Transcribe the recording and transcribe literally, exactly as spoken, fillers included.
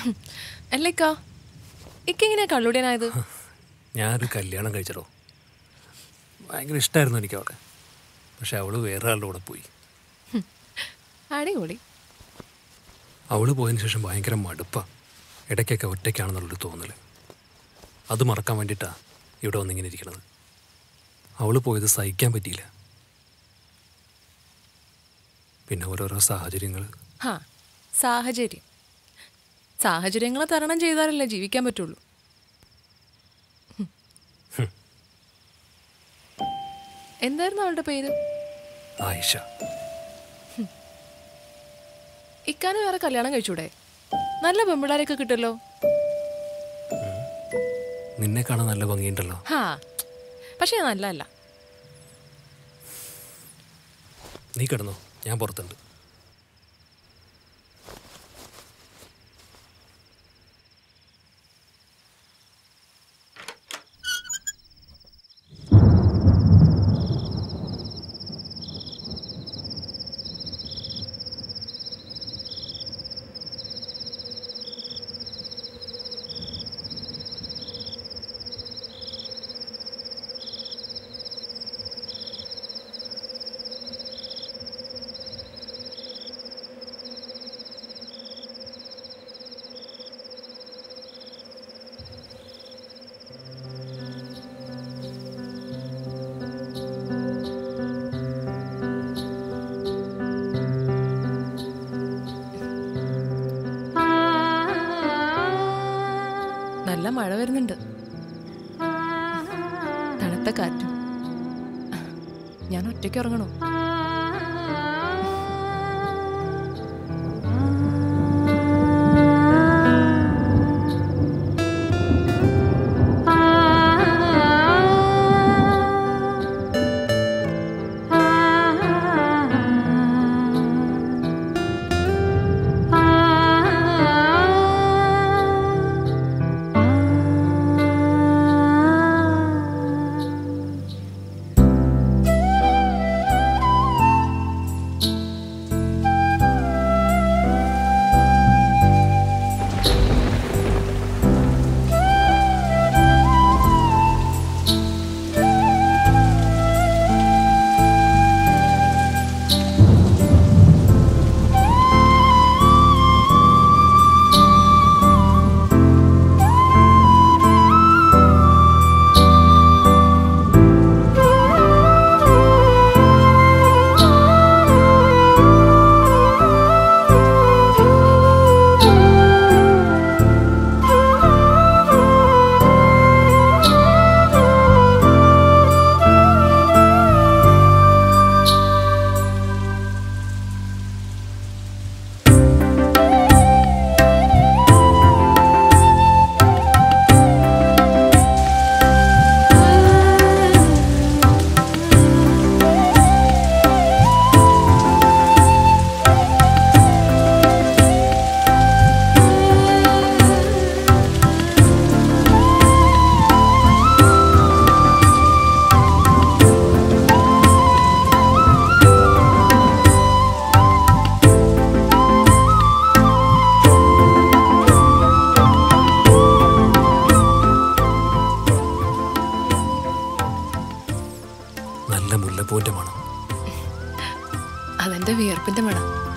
അല്ലേക്കാ ഇക്കെങ്ങനെയാ കള്ളുടിയനായത്? ഞാനൊരു കല്യാണം കഴിച്ചടോ. ഭയങ്കര ഇഷ്ടമായിരുന്നു എനിക്ക് അവളെ. പക്ഷെ അവള് വേറെ ആളുടെ കൂടെ പോയി. അടിപൊളി. അവള് പോയതിന് ശേഷം ഭയങ്കര മടുപ്പാ. ഇടയ്ക്കൊക്കെ ഒറ്റയ്ക്കാണെന്നുള്ളൊരു തോന്നല്. അത് മറക്കാൻ വേണ്ടിയിട്ടാ ഇവിടെ വന്നിങ്ങനെ ഇരിക്കണത്. അവള് പോയത് സഹിക്കാൻ പറ്റിയില്ല. പിന്നെ ഓരോരോ സാഹചര്യങ്ങൾ. ഹാ, സാഹചര്യം സാഹചര്യങ്ങളെ തരണം ചെയ്താലല്ലേ ജീവിക്കാൻ പറ്റുള്ളൂ. എന്തായിരുന്നു അവളുടെ പേര്? ആയിഷ. ഇക്കാന് വേറെ കല്യാണം കഴിച്ചൂടെ? നല്ല പെമ്പിള്ളാരൊക്കെ കിട്ടല്ലോ. നിന്നെ കാണാൻ നല്ല ഭംഗിയുണ്ടല്ലോ. ഹാ, പക്ഷെ നല്ല അല്ല. നീ കിടന്നോ, ഞാൻ പുറത്തുണ്ട്. നല്ല മഴ വരുന്നുണ്ട്, തണുത്ത കാറ്റും. ഞാൻ ഒറ്റയ്ക്ക് ഉറങ്ങണോ? നല്ല മുല്ലപ്പൂവിന്റെ മണം. അതെന്റെ വിയർപ്പിന്റെ മണം.